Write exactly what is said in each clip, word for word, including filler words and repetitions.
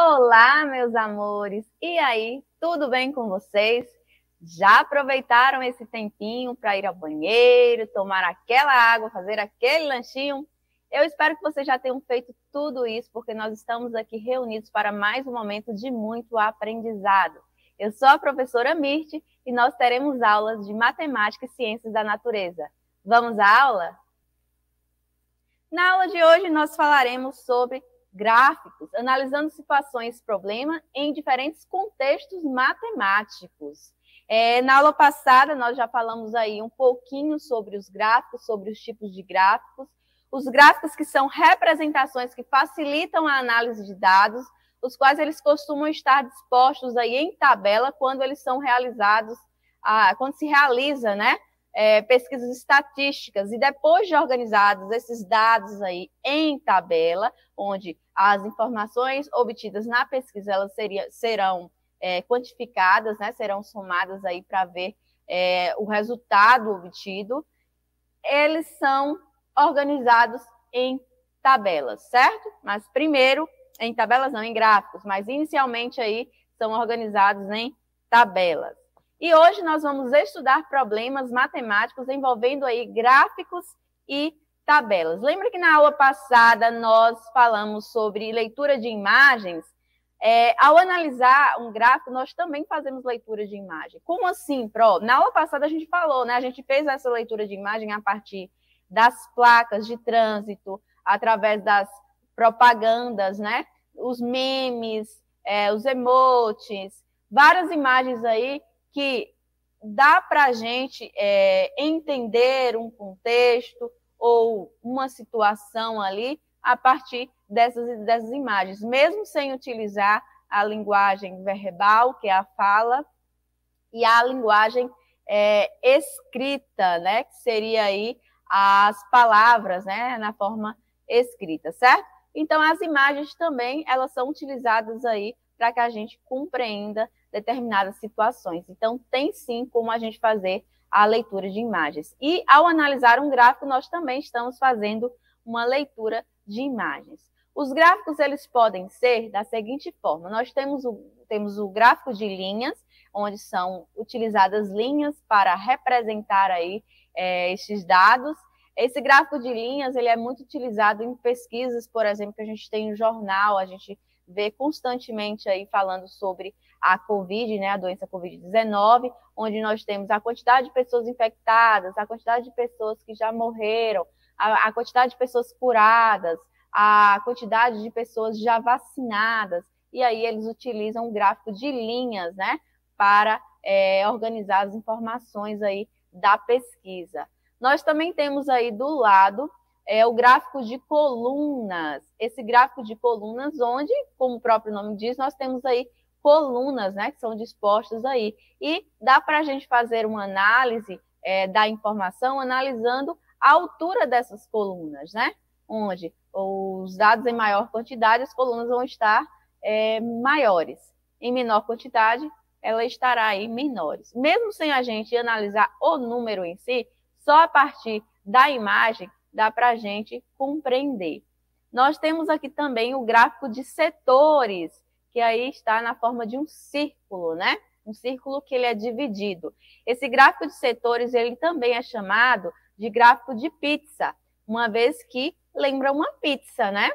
Olá, meus amores! E aí, tudo bem com vocês? Já aproveitaram esse tempinho para ir ao banheiro, tomar aquela água, fazer aquele lanchinho? Eu espero que vocês já tenham feito tudo isso, porque nós estamos aqui reunidos para mais um momento de muito aprendizado. Eu sou a professora Mirte e nós teremos aulas de Matemática e Ciências da Natureza. Vamos à aula? Na aula de hoje nós falaremos sobre gráficos, analisando situações, problemas em diferentes contextos matemáticos. É, na aula passada, nós já falamos aí um pouquinho sobre os gráficos, sobre os tipos de gráficos. Os gráficos que são representações que facilitam a análise de dados, os quais eles costumam estar dispostos aí em tabela quando eles são realizados, ah, quando se realiza, né? É, pesquisas estatísticas, e depois de organizados esses dados aí em tabela, onde as informações obtidas na pesquisa elas seria, serão é, quantificadas, né, serão somadas aí para ver é, o resultado obtido, eles são organizados em tabelas, certo? Mas primeiro, em tabelas não, em gráficos, mas inicialmente aí são organizados em tabelas. E hoje nós vamos estudar problemas matemáticos envolvendo aí gráficos e tabelas. Lembra que na aula passada nós falamos sobre leitura de imagens? É, ao analisar um gráfico, nós também fazemos leitura de imagem. Como assim, Pro? Na aula passada a gente falou, né? A gente fez essa leitura de imagem a partir das placas de trânsito, através das propagandas, né? Os memes, é, os emotes, várias imagens aí que dá para a gente é, entender um contexto ou uma situação ali a partir dessas, dessas imagens, mesmo sem utilizar a linguagem verbal, que é a fala, e a linguagem é, escrita, né, que seria aí as palavras, né, na forma escrita, certo? Então, as imagens também, elas são utilizadas aí para que a gente compreenda determinadas situações. Então, tem sim como a gente fazer a leitura de imagens. E, ao analisar um gráfico, nós também estamos fazendo uma leitura de imagens. Os gráficos, eles podem ser da seguinte forma. Nós temos o, temos o gráfico de linhas, onde são utilizadas linhas para representar aí é, estes dados. Esse gráfico de linhas, ele é muito utilizado em pesquisas, por exemplo, que a gente tem no jornal, a gente vê constantemente aí falando sobre a Covid, né, a doença covid dezenove, onde nós temos a quantidade de pessoas infectadas, a quantidade de pessoas que já morreram, a, a quantidade de pessoas curadas, a quantidade de pessoas já vacinadas, e aí eles utilizam um gráfico de linhas, né, para é, organizar as informações aí da pesquisa. Nós também temos aí do lado é, o gráfico de colunas. Esse gráfico de colunas, onde, como o próprio nome diz, nós temos aí colunas, né, que são dispostas aí. E dá para a gente fazer uma análise é, da informação analisando a altura dessas colunas, né? Onde os dados em maior quantidade, as colunas vão estar é, maiores. Em menor quantidade, ela estará aí menores. Mesmo sem a gente analisar o número em si, só a partir da imagem dá para a gente compreender. Nós temos aqui também o gráfico de setores, que aí está na forma de um círculo, né? Um círculo que ele é dividido. Esse gráfico de setores, ele também é chamado de gráfico de pizza, uma vez que lembra uma pizza, né?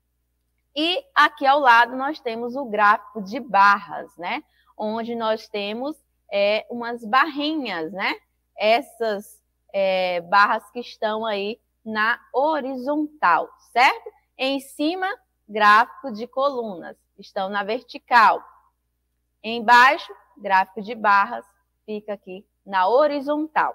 E aqui ao lado nós temos o gráfico de barras, né? Onde nós temos é, umas barrinhas, né? Essas é, barras que estão aí na horizontal, certo? Em cima, gráfico de colunas, estão na vertical. Embaixo, gráfico de barras, fica aqui na horizontal.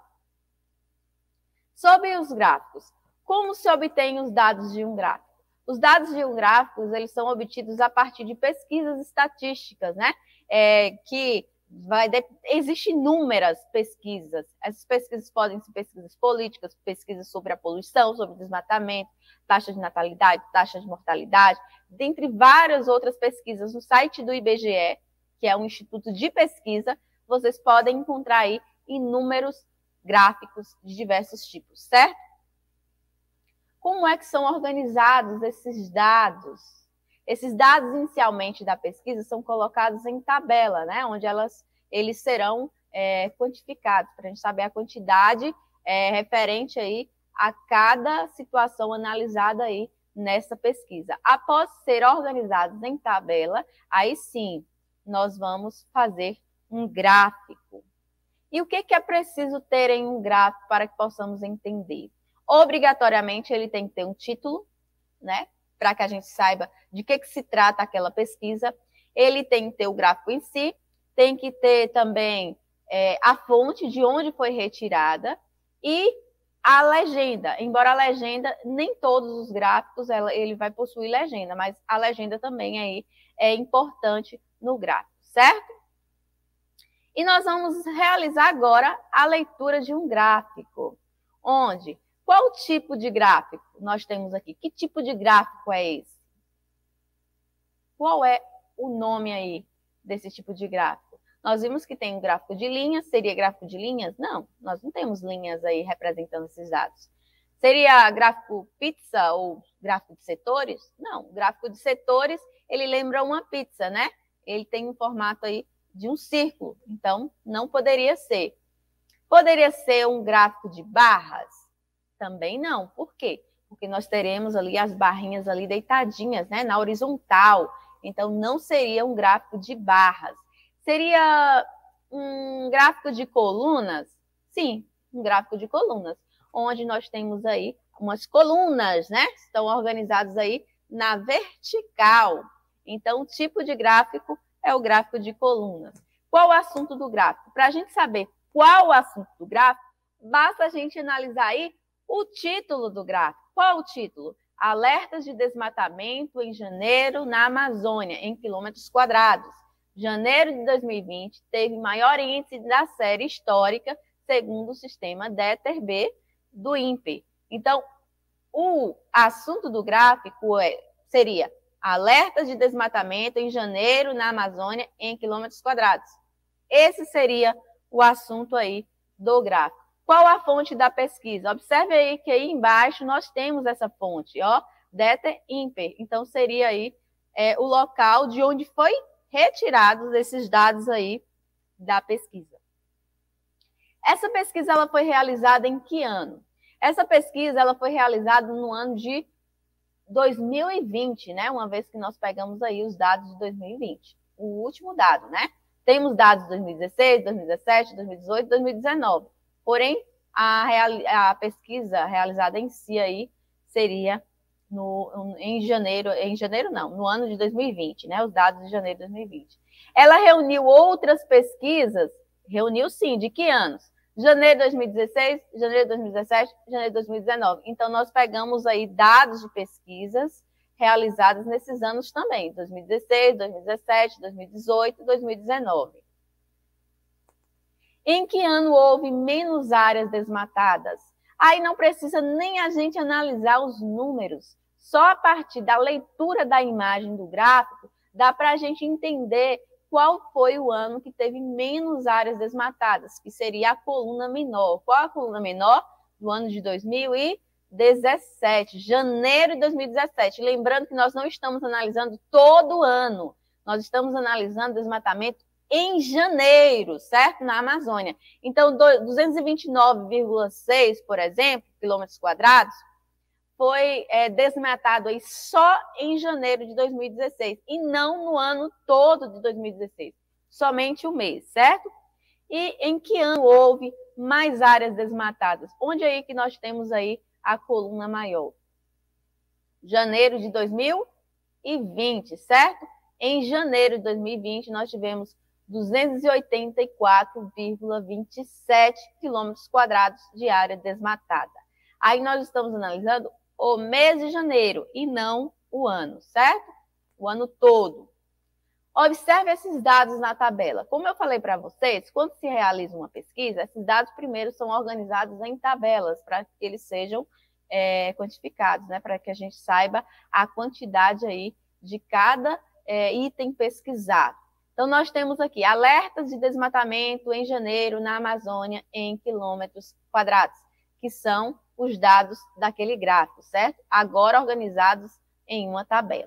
Sobre os gráficos, como se obtém os dados de um gráfico? Os dados de um gráfico, eles são obtidos a partir de pesquisas estatísticas, né? É, que vai de... Existem inúmeras pesquisas. Essas pesquisas podem ser pesquisas políticas, pesquisas sobre a poluição, sobre o desmatamento, taxa de natalidade, taxa de mortalidade, dentre várias outras pesquisas. No site do I B G E, que é um instituto de pesquisa, vocês podem encontrar aí inúmeros gráficos de diversos tipos, certo? Como é que são organizados esses dados? Esses dados inicialmente da pesquisa são colocados em tabela, né? Onde elas, eles serão é, quantificados, para a gente saber a quantidade é, referente aí a cada situação analisada aí nessa pesquisa. Após ser organizados em tabela, aí sim nós vamos fazer um gráfico. E o que, que é preciso ter em um gráfico para que possamos entender? Obrigatoriamente ele tem que ter um título, né? Para que a gente saiba de que, que se trata aquela pesquisa. Ele tem que ter o gráfico em si, tem que ter também é, a fonte de onde foi retirada e a legenda. Embora a legenda, nem todos os gráficos ela, ele vai possuir legenda, mas a legenda também aí é importante no gráfico, certo? E nós vamos realizar agora a leitura de um gráfico, onde... Qual tipo de gráfico nós temos aqui? Que tipo de gráfico é esse? Qual é o nome aí desse tipo de gráfico? Nós vimos que tem um gráfico de linhas. Seria gráfico de linhas? Não, nós não temos linhas aí representando esses dados. Seria gráfico pizza ou gráfico de setores? Não, o gráfico de setores, ele lembra uma pizza, né? Ele tem um formato aí de um círculo, então não poderia ser. Poderia ser um gráfico de barras? Também não. Por quê? Porque nós teremos ali as barrinhas ali deitadinhas, né, na horizontal. Então, não seria um gráfico de barras. Seria um gráfico de colunas? Sim, um gráfico de colunas, onde nós temos aí umas colunas, né? Estão organizadas aí na vertical. Então, o tipo de gráfico é o gráfico de colunas. Qual o assunto do gráfico? Para a gente saber qual o assunto do gráfico, basta a gente analisar aí o título do gráfico. Qual o título? Alertas de desmatamento em janeiro na Amazônia, em quilômetros quadrados. Janeiro de dois mil e vinte teve maior índice da série histórica, segundo o sistema DETER-B do INPE. Então, o assunto do gráfico é, seria alertas de desmatamento em janeiro na Amazônia, em quilômetros quadrados. Esse seria o assunto aí do gráfico. Qual a fonte da pesquisa? Observe aí que aí embaixo nós temos essa fonte, ó, DETER-INPE. Então, seria aí é, o local de onde foi retirados esses dados aí da pesquisa. Essa pesquisa ela foi realizada em que ano? Essa pesquisa ela foi realizada no ano de dois mil e vinte, né? Uma vez que nós pegamos aí os dados de dois mil e vinte. O último dado, né? Temos dados de dois mil e dezesseis, dois mil e dezessete, dois mil e dezoito, dois mil e dezenove. Porém, a, real, a pesquisa realizada em si aí seria no, em janeiro, em janeiro não, no ano de dois mil e vinte, né? Os dados de janeiro de dois mil e vinte. Ela reuniu outras pesquisas, reuniu sim, de que anos? Janeiro de dois mil e dezesseis, janeiro de dois mil e dezessete, janeiro de dois mil e dezenove. Então, nós pegamos aí dados de pesquisas realizadas nesses anos também, dois mil e dezesseis, dois mil e dezessete, dois mil e dezoito, dois mil e dezenove. Em que ano houve menos áreas desmatadas? Aí não precisa nem a gente analisar os números. Só a partir da leitura da imagem do gráfico, dá para a gente entender qual foi o ano que teve menos áreas desmatadas, que seria a coluna menor. Qual a coluna menor? Do ano de dois mil e dezessete, janeiro de dois mil e dezessete. Lembrando que nós não estamos analisando todo ano, nós estamos analisando desmatamento em janeiro, certo? Na Amazônia. Então, duzentos e vinte e nove vírgula seis, por exemplo, quilômetros quadrados, foi é, desmatado aí só em janeiro de dois mil e dezesseis, e não no ano todo de dois mil e dezesseis, somente um mês, certo? E em que ano houve mais áreas desmatadas? Onde aí que nós temos aí a coluna maior? Janeiro de dois mil e vinte, certo? Em janeiro de dois mil e vinte, nós tivemos duzentos e oitenta e quatro vírgula vinte e sete quilômetros quadrados de área desmatada. Aí nós estamos analisando o mês de janeiro e não o ano, certo? O ano todo. Observe esses dados na tabela. Como eu falei para vocês, quando se realiza uma pesquisa, esses dados primeiro são organizados em tabelas para que eles sejam é, quantificados, né? Para que a gente saiba a quantidade aí de cada é, item pesquisado. Então, nós temos aqui alertas de desmatamento em janeiro na Amazônia em quilômetros quadrados, que são os dados daquele gráfico, certo? Agora organizados em uma tabela.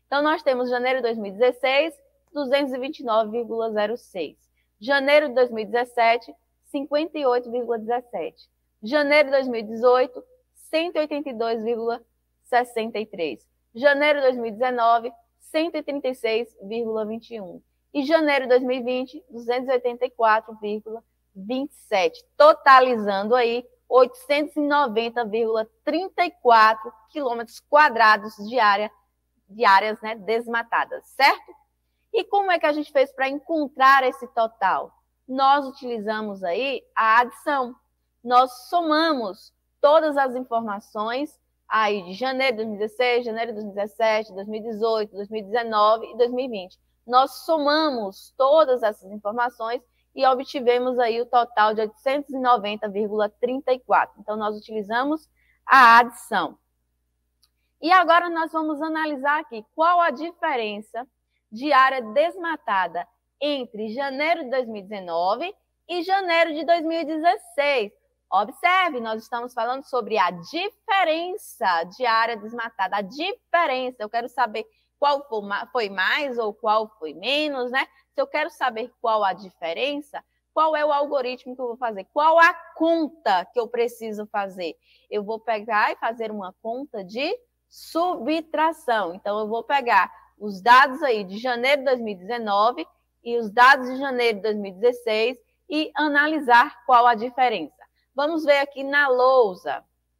Então, nós temos janeiro de dois mil e dezesseis, duzentos e vinte e nove vírgula zero seis. Janeiro de dois mil e dezessete, cinquenta e oito vírgula dezessete. Janeiro de dois mil e dezoito, cento e oitenta e dois vírgula sessenta e três. Janeiro de dois mil e dezenove, cento e trinta e seis vírgula vinte e um. E janeiro de dois mil e vinte, duzentos e oitenta e quatro vírgula vinte e sete. Totalizando aí oitocentos e noventa vírgula trinta e quatro quilômetros quadrados de área, de áreas, né, desmatadas, certo? E como é que a gente fez para encontrar esse total? Nós utilizamos aí a adição. Nós somamos todas as informações aí de janeiro de dois mil e dezesseis, janeiro de dois mil e dezessete, dois mil e dezoito, dois mil e dezenove e dois mil e vinte. Nós somamos todas essas informações e obtivemos aí o total de oitocentos e noventa vírgula trinta e quatro. Então, nós utilizamos a adição. E agora nós vamos analisar aqui qual a diferença de área desmatada entre janeiro de dois mil e dezenove e janeiro de dois mil e dezesseis. Observe, nós estamos falando sobre a diferença de área desmatada. A diferença, eu quero saber qual foi mais ou qual foi menos, né? Se eu quero saber qual a diferença, qual é o algoritmo que eu vou fazer? Qual a conta que eu preciso fazer? Eu vou pegar e fazer uma conta de subtração. Então, eu vou pegar os dados aí de janeiro de dois mil e dezenove e os dados de janeiro de dois mil e dezesseis e analisar qual a diferença. Vamos ver aqui na lousa.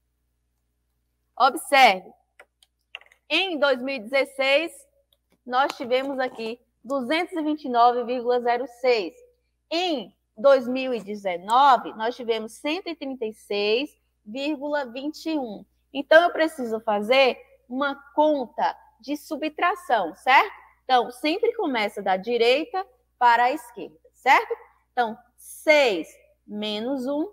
Observe. Em dois mil e dezesseis, nós tivemos aqui duzentos e vinte e nove vírgula zero seis. Em dois mil e dezenove, nós tivemos cento e trinta e seis vírgula vinte e um. Então, eu preciso fazer uma conta de subtração, certo? Então, sempre começa da direita para a esquerda, certo? Então, seis menos um,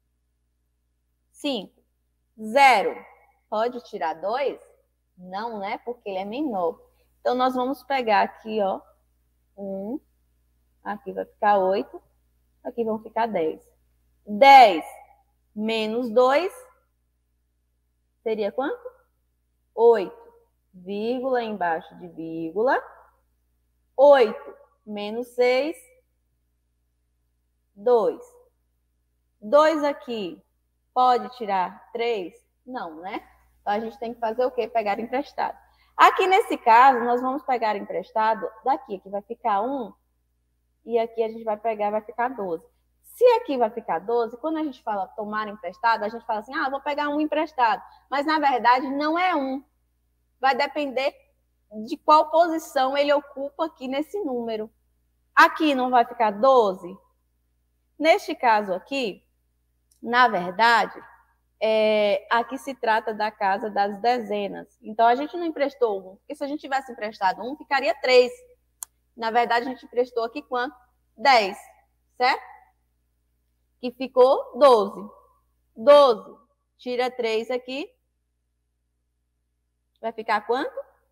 cinco. zero. Pode tirar dois? Não, né? Porque ele é menor. Então, nós vamos pegar aqui, ó, um. Aqui vai ficar oito. Aqui vão ficar dez. dez menos dois seria quanto? oito. Vírgula embaixo de vírgula. oito menos seis, dois. dois aqui, pode tirar três? Não, né? Então, a gente tem que fazer o quê? Pegar emprestado. Aqui, nesse caso, nós vamos pegar emprestado daqui, que vai ficar um, e aqui a gente vai pegar, vai ficar doze. Se aqui vai ficar doze, quando a gente fala tomar emprestado, a gente fala assim, ah, vou pegar um emprestado. Mas, na verdade, não é um. Vai depender de qual posição ele ocupa aqui nesse número. Aqui não vai ficar doze? Neste caso aqui, na verdade, é, aqui se trata da casa das dezenas. Então, a gente não emprestou um, porque se a gente tivesse emprestado um, ficaria três. Na verdade, a gente emprestou aqui quanto? dez, certo? Que ficou doze. doze. Tira três aqui. Vai ficar quanto?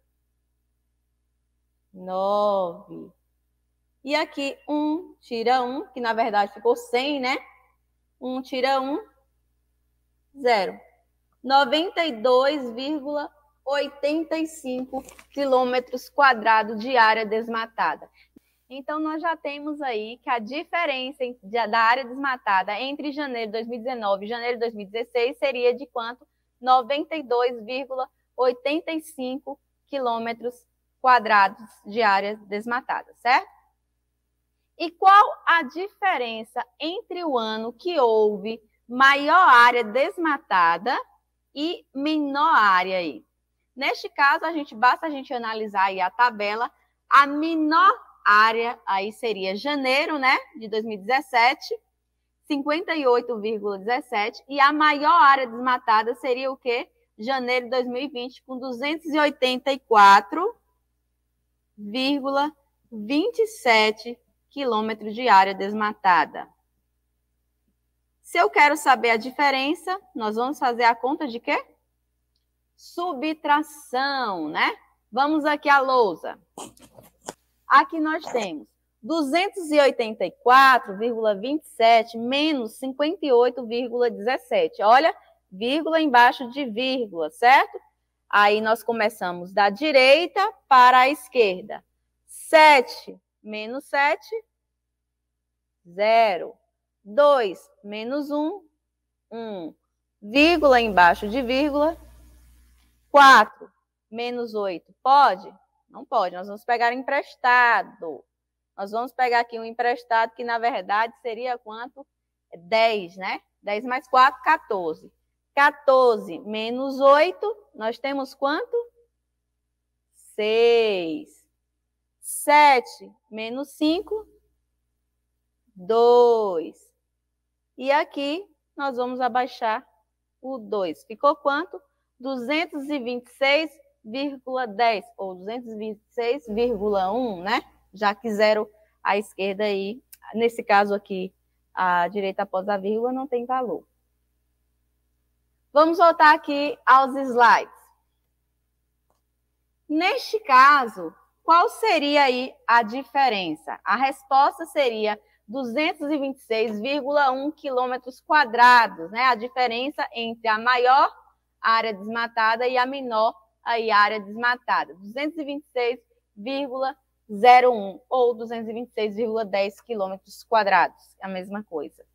nove. E aqui, um tira um, que na verdade ficou cem, né? um tira um, zero. noventa e dois vírgula oitenta e cinco quilômetros quadrados de área desmatada. Então, nós já temos aí que a diferença da área desmatada entre janeiro de dois mil e dezenove e janeiro de dois mil e dezesseis seria de quanto? noventa e dois vírgula oitenta e cinco quilômetros quadrados de área desmatada, certo? E qual a diferença entre o ano que houve maior área desmatada e menor área aí? Neste caso, a gente basta a gente analisar aí a tabela. A menor área aí seria janeiro, né, de dois mil e dezessete, cinquenta e oito vírgula dezessete, e a maior área desmatada seria o quê? Janeiro de dois mil e vinte, com duzentos e oitenta e quatro vírgula vinte e sete quilômetros de área desmatada. Se eu quero saber a diferença, nós vamos fazer a conta de quê? Subtração, né? Vamos aqui à lousa. Aqui nós temos duzentos e oitenta e quatro vírgula vinte e sete menos cinquenta e oito vírgula dezessete. Olha, vírgula embaixo de vírgula, certo? Aí nós começamos da direita para a esquerda. sete menos sete, zero. dois menos um, um. Vírgula embaixo de vírgula. quatro menos oito, pode? Não pode, nós vamos pegar emprestado. Nós vamos pegar aqui um emprestado que, na verdade, seria quanto? dez, né? dez mais quatro, quatorze. quatorze menos oito, nós temos quanto? seis. sete menos cinco, dois. E aqui nós vamos abaixar o dois. Ficou quanto? duzentos e vinte e seis vírgula dez, ou duzentos e vinte e seis vírgula um, né? Já que zero à esquerda aí, nesse caso aqui, a direita após a vírgula não tem valor. Vamos voltar aqui aos slides. Neste caso, qual seria aí a diferença? A resposta seria duzentos e vinte e seis vírgula um quilômetros quadrados, né? A diferença entre a maior área desmatada e a menor aí, área desmatada. duzentos e vinte e seis vírgula zero um ou duzentos e vinte e seis vírgula dez quilômetros quadrados. É a mesma coisa.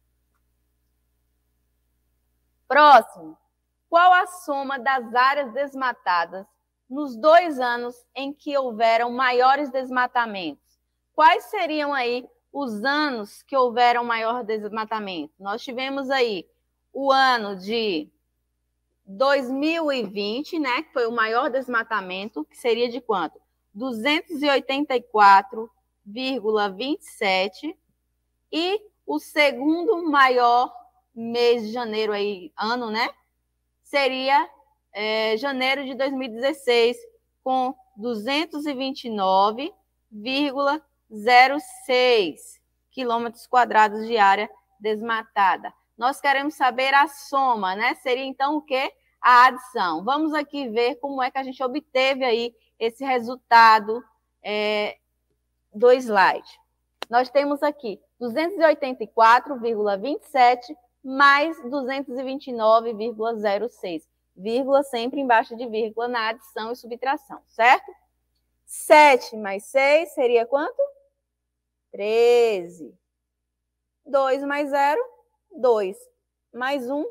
Próximo. Qual a soma das áreas desmatadas nos dois anos em que houveram maiores desmatamentos? Quais seriam aí os anos que houveram maior desmatamento? Nós tivemos aí o ano de dois mil e vinte, né, que foi o maior desmatamento, que seria de quanto? duzentos e oitenta e quatro vírgula vinte e sete, e o segundo maior mês de janeiro aí, ano, né, seria é, janeiro de dois mil e dezesseis, com duzentos e vinte e nove vírgula zero seis quilômetros quadrados de área desmatada. Nós queremos saber a soma, né? Seria então o quê? A adição. Vamos aqui ver como é que a gente obteve aí esse resultado é, do slide. Nós temos aqui duzentos e oitenta e quatro vírgula vinte e sete mais duzentos e vinte e nove vírgula zero seis. Vírgula sempre embaixo de vírgula na adição e subtração, certo? sete mais seis seria quanto? treze. dois mais zero, dois. Mais um,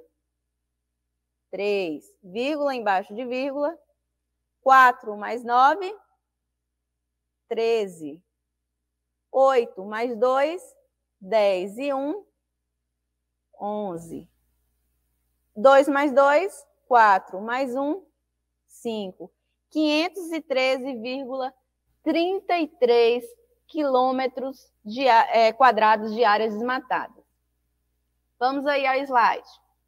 três. Vírgula embaixo de vírgula. quatro mais nove, treze. oito mais dois, dez. E um, onze. dois mais dois, quatro. Mais um, cinco. quinhentos e treze vírgula trinta e três quilômetros de, é, quadrados de áreas desmatadas. Vamos aí ao slide.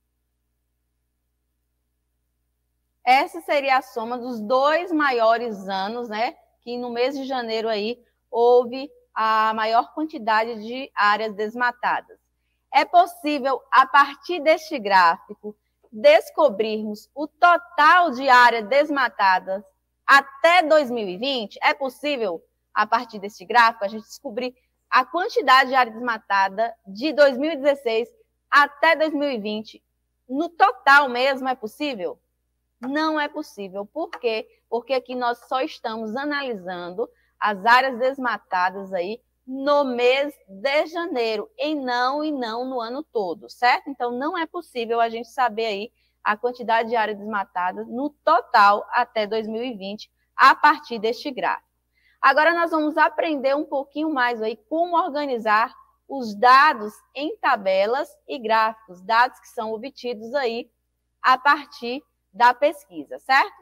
Essa seria a soma dos dois maiores anos, né? Que no mês de janeiro aí houve a maior quantidade de áreas desmatadas. É possível, a partir deste gráfico, descobrirmos o total de áreas desmatadas até dois mil e vinte? É possível, a partir deste gráfico, a gente descobrir a quantidade de área desmatada de dois mil e dezesseis até dois mil e vinte? No total mesmo, é possível? Não é possível. Por quê? Porque aqui nós só estamos analisando as áreas desmatadas aí no mês de janeiro, e não e não no ano todo, certo? Então, não é possível a gente saber aí a quantidade de área desmatada no total até dois mil e vinte, a partir deste gráfico. Agora, nós vamos aprender um pouquinho mais aí como organizar os dados em tabelas e gráficos, dados que são obtidos aí a partir da pesquisa, certo?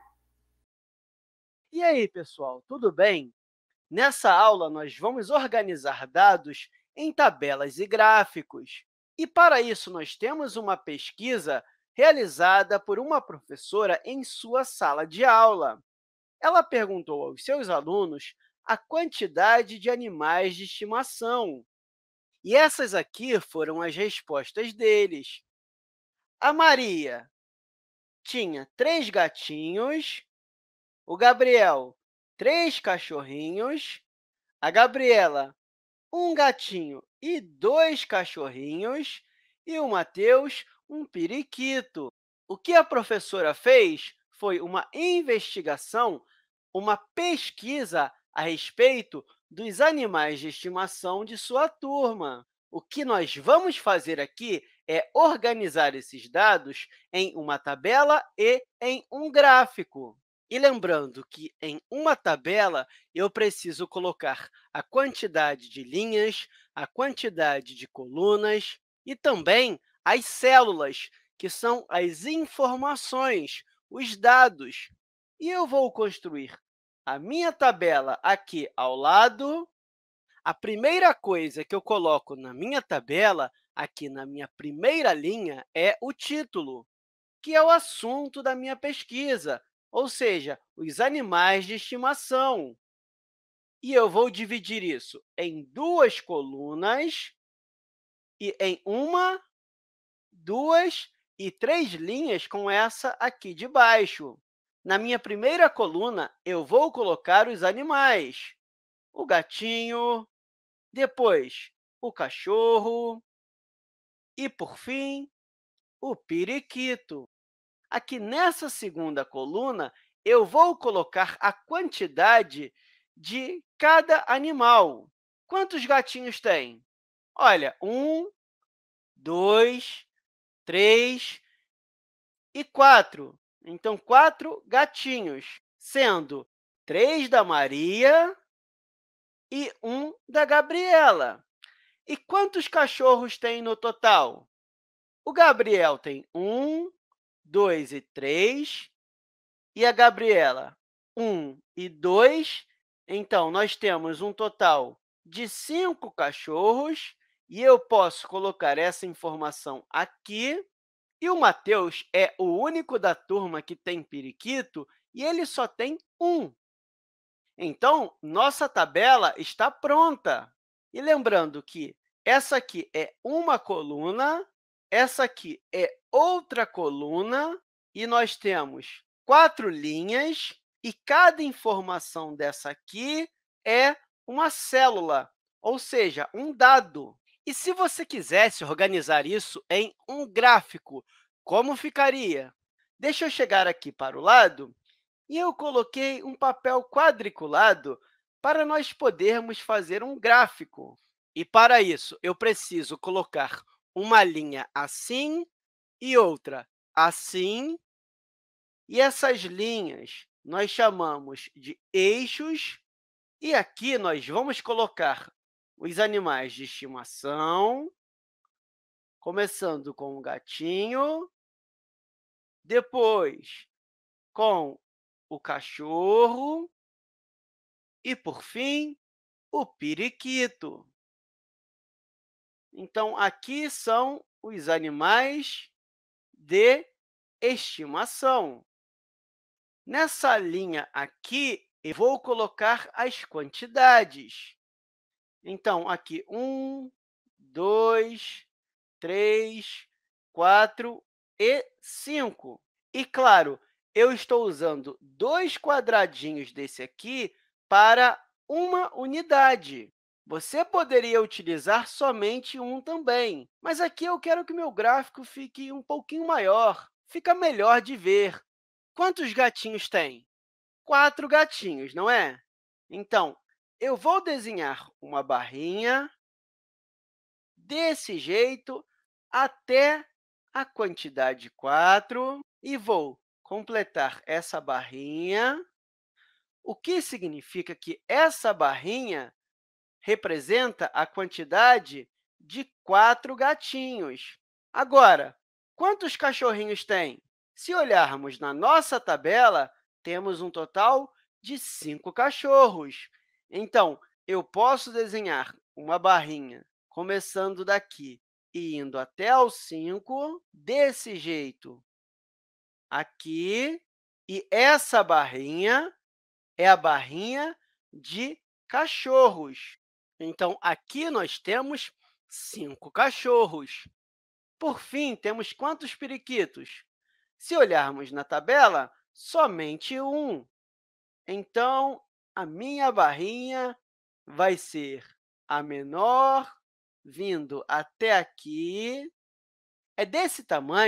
E aí, pessoal, tudo bem? Nessa aula, nós vamos organizar dados em tabelas e gráficos. E, para isso, nós temos uma pesquisa realizada por uma professora em sua sala de aula. Ela perguntou aos seus alunos a quantidade de animais de estimação. E essas aqui foram as respostas deles. A Maria tinha três gatinhos, o Gabriel, três cachorrinhos, a Gabriela, um gatinho e dois cachorrinhos, e o Mateus, um periquito. O que a professora fez foi uma investigação, uma pesquisa a respeito dos animais de estimação de sua turma. O que nós vamos fazer aqui é organizar esses dados em uma tabela e em um gráfico. E lembrando que, em uma tabela, eu preciso colocar a quantidade de linhas, a quantidade de colunas e também as células, que são as informações, os dados. E eu vou construir a minha tabela aqui ao lado. A primeira coisa que eu coloco na minha tabela, aqui na minha primeira linha, é o título, que é o assunto da minha pesquisa, ou seja, os animais de estimação. E eu vou dividir isso em duas colunas e em uma, duas e três linhas com essa aqui de baixo. Na minha primeira coluna, eu vou colocar os animais: o gatinho, depois o cachorro e, por fim, o periquito. Aqui nessa segunda coluna, eu vou colocar a quantidade de cada animal. Quantos gatinhos tem? Olha, um, dois, três e quatro. Então, quatro gatinhos, sendo três da Maria e um da Gabriela. E quantos cachorros tem no total? O Gabriel tem um, dois e três, e a Gabriela, um e dois. Então, nós temos um total de cinco cachorros, e eu posso colocar essa informação aqui. E o Mateus é o único da turma que tem periquito, e ele só tem um. Então, nossa tabela está pronta. E lembrando que essa aqui é uma coluna, essa aqui é outra coluna, e nós temos quatro linhas, e cada informação dessa aqui é uma célula, ou seja, um dado. E se você quisesse organizar isso em um gráfico, como ficaria? Deixa eu chegar aqui para o lado e eu coloquei um papel quadriculado para nós podermos fazer um gráfico. E, para isso, eu preciso colocar uma linha assim e outra assim. E essas linhas nós chamamos de eixos. E aqui nós vamos colocar os animais de estimação, começando com o gatinho, depois com o cachorro e, por fim, o periquito. Então, aqui são os animais de estimação. Nessa linha aqui, eu vou colocar as quantidades. Então, aqui, um, dois, três, quatro e cinco. E, claro, eu estou usando dois quadradinhos desse aqui para uma unidade. Você poderia utilizar somente um também, mas aqui eu quero que meu gráfico fique um pouquinho maior, fica melhor de ver. Quantos gatinhos tem? Quatro gatinhos, não é? Então, eu vou desenhar uma barrinha desse jeito até a quantidade quatro e vou completar essa barrinha, o que significa que essa barrinha representa a quantidade de quatro gatinhos. Agora, quantos cachorrinhos tem? Se olharmos na nossa tabela, temos um total de cinco cachorros. Então, eu posso desenhar uma barrinha começando daqui e indo até ao cinco, desse jeito aqui, e essa barrinha é a barrinha de cachorros. Então, aqui nós temos cinco cachorros. Por fim, temos quantos periquitos? Se olharmos na tabela, somente um. Então, a minha barrinha vai ser a menor, vindo até aqui. É desse tamanho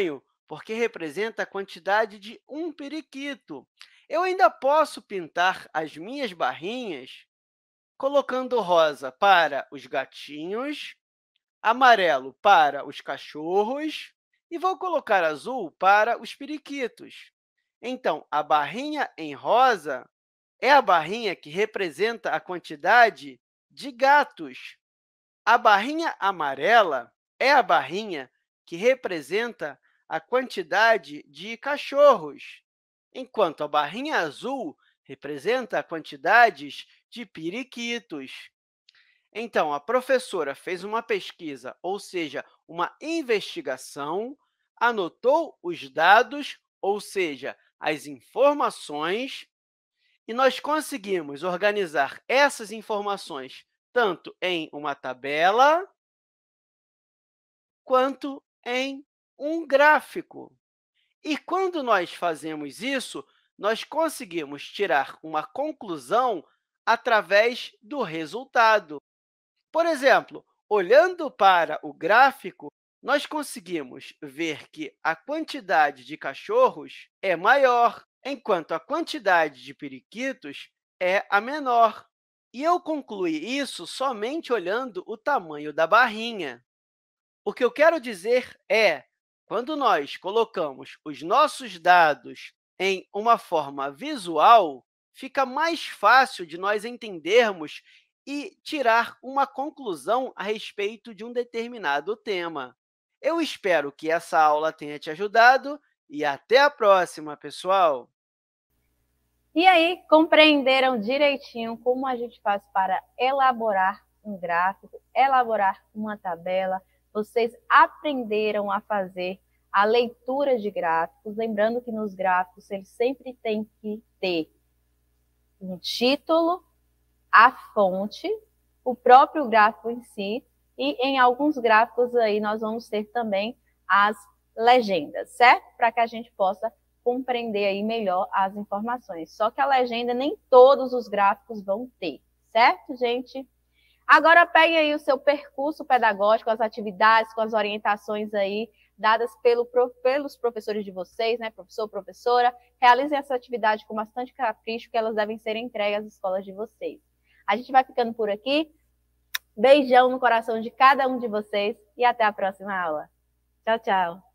porque representa a quantidade de um periquito. Eu ainda posso pintar as minhas barrinhas colocando rosa para os gatinhos, amarelo para os cachorros e vou colocar azul para os periquitos. Então, a barrinha em rosa é a barrinha que representa a quantidade de gatos. A barrinha amarela é a barrinha que representa a quantidade de cachorros, enquanto a barrinha azul representa a quantidade de periquitos. Então, a professora fez uma pesquisa, ou seja, uma investigação, anotou os dados, ou seja, as informações, e nós conseguimos organizar essas informações tanto em uma tabela quanto em um gráfico. E quando nós fazemos isso, nós conseguimos tirar uma conclusão através do resultado. Por exemplo, olhando para o gráfico, nós conseguimos ver que a quantidade de cachorros é maior, enquanto a quantidade de periquitos é a menor. E eu concluí isso somente olhando o tamanho da barrinha. O que eu quero dizer é, quando nós colocamos os nossos dados em uma forma visual, fica mais fácil de nós entendermos e tirar uma conclusão a respeito de um determinado tema. Eu espero que essa aula tenha te ajudado e até a próxima, pessoal! E aí, compreenderam direitinho como a gente faz para elaborar um gráfico, elaborar uma tabela? Vocês aprenderam a fazer a leitura de gráficos, lembrando que nos gráficos eles sempre têm que ter um título, a fonte, o próprio gráfico em si, e em alguns gráficos aí nós vamos ter também as legendas, certo? Para que a gente possa compreender aí melhor as informações. Só que a legenda nem todos os gráficos vão ter, certo, gente? Agora pegue aí o seu percurso pedagógico, as atividades, com as orientações aí dadas pelo, pelos professores de vocês, né, professor, professora. Realizem essa atividade com bastante capricho, que elas devem ser entregues às escolas de vocês. A gente vai ficando por aqui. Beijão no coração de cada um de vocês e até a próxima aula. Tchau, tchau!